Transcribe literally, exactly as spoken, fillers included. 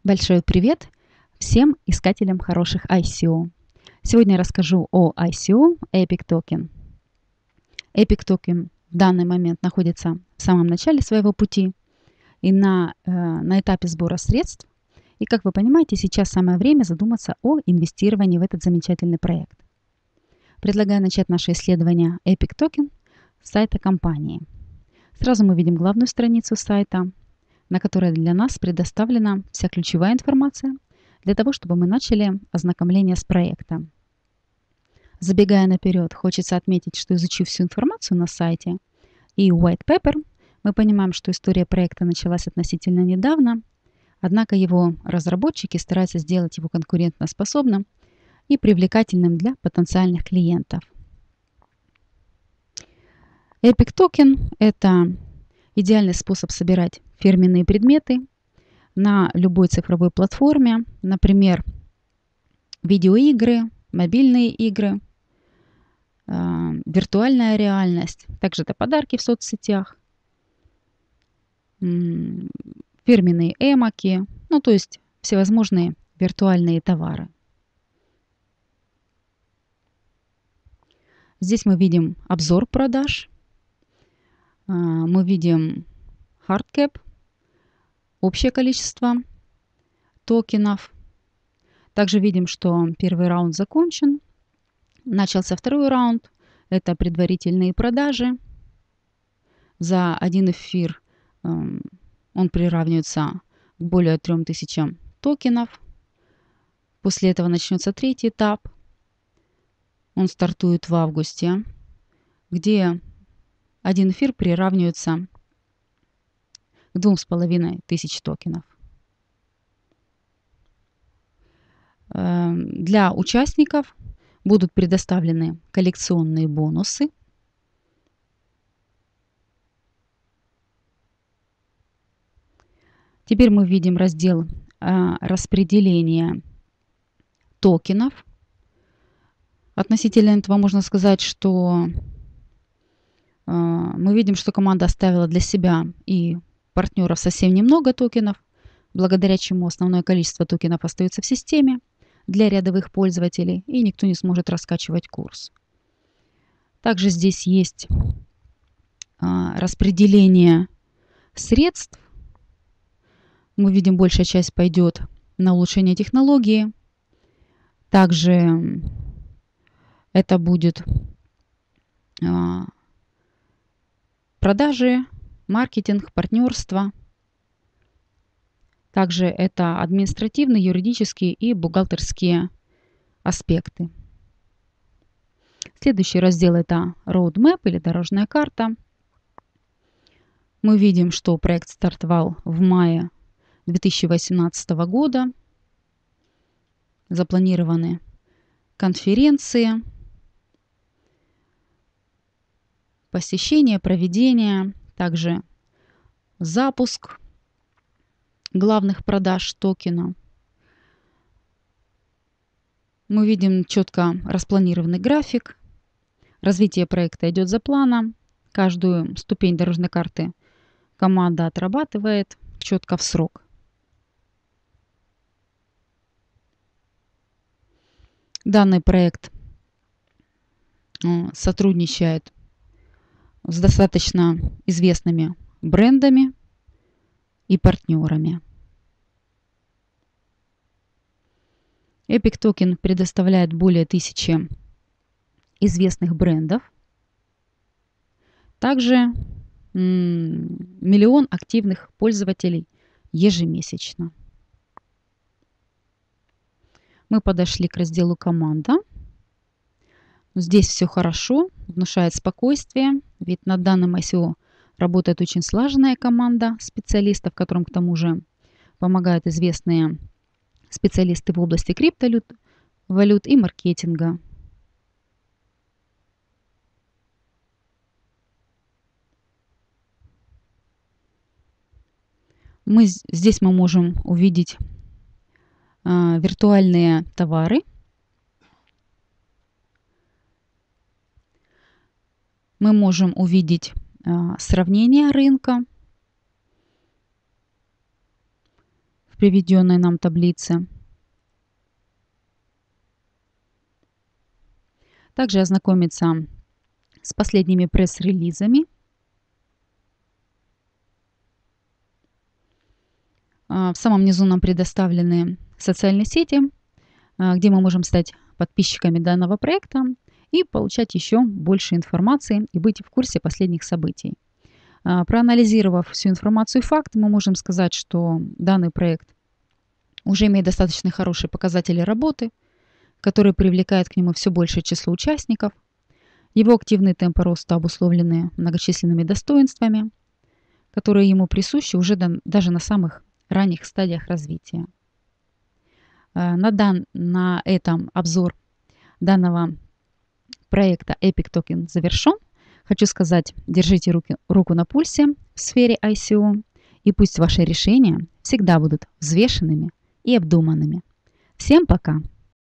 Большой привет всем искателям хороших ай си о. Сегодня я расскажу о ай си о Epic Token. Epic Token в данный момент находится в самом начале своего пути и на, э, на этапе сбора средств. И, как вы понимаете, сейчас самое время задуматься о инвестировании в этот замечательный проект. Предлагаю начать наше исследование Epic Token с сайта компании. Сразу мы видим главную страницу сайта, на которой для нас предоставлена вся ключевая информация для того, чтобы мы начали ознакомление с проектом. Забегая наперед, хочется отметить, что изучив всю информацию на сайте и white paper, мы понимаем, что история проекта началась относительно недавно, однако его разработчики стараются сделать его конкурентоспособным и привлекательным для потенциальных клиентов. Epic Token – это идеальный способ собирать фирменные предметы на любой цифровой платформе, например, видеоигры, мобильные игры, э, виртуальная реальность, также это подарки в соцсетях, м, фирменные эмоки, ну то есть всевозможные виртуальные товары. Здесь мы видим обзор продаж, э, мы видим hardcap, общее количество токенов. Также видим, что первый раунд закончен. Начался второй раунд. Это предварительные продажи. За один эфир э, он приравнивается к более трём тысячам токенов. После этого начнется третий этап. Он стартует в августе, где один эфир приравнивается к двум с половиной тысяч токенов. Для участников будут предоставлены коллекционные бонусы. Теперь мы видим раздел распределения токенов. Относительно этого можно сказать, что мы видим, что команда оставила для себя и партнеров совсем немного токенов, благодаря чему основное количество токенов остается в системе для рядовых пользователей, и никто не сможет раскачивать курс. Также здесь есть а, распределение средств. Мы видим, большая часть пойдет на улучшение технологии. Также это будет а, продажи, маркетинг, партнерство. Также это административные, юридические и бухгалтерские аспекты. Следующий раздел – это Roadmap или дорожная карта. Мы видим, что проект стартовал в мае две тысячи восемнадцатого года. Запланированы конференции, посещение, проведение, также запуск главных продаж токена. Мы видим четко распланированный график. Развитие проекта идет за планом. Каждую ступень дорожной карты команда отрабатывает четко в срок. Данный проект сотрудничает с достаточно известными брендами и партнерами. Epic Token предоставляет более тысячи известных брендов. Также миллион активных пользователей ежемесячно. Мы подошли к разделу «Команда». Здесь все хорошо, внушает спокойствие, ведь на данном ай си о работает очень слаженная команда специалистов, которым к тому же помогают известные специалисты в области криптовалют валют и маркетинга. Мы, здесь мы можем увидеть а, виртуальные товары. Мы можем увидеть а, сравнение рынка. приведенной нам таблице. Также ознакомиться с последними пресс-релизами. В самом низу нам предоставлены социальные сети, где мы можем стать подписчиками данного проекта и получать еще больше информации и быть в курсе последних событий. Проанализировав всю информацию и факты, мы можем сказать, что данный проект уже имеет достаточно хорошие показатели работы, которые привлекают к нему все большее число участников. Его активные темпы роста обусловлены многочисленными достоинствами, которые ему присущи уже даже на самых ранних стадиях развития. На, дан, на этом обзор данного проекта Epic Token завершен. Хочу сказать, держите руки, руку на пульсе в сфере ай си о, и пусть ваши решения всегда будут взвешенными и обдуманными. Всем пока!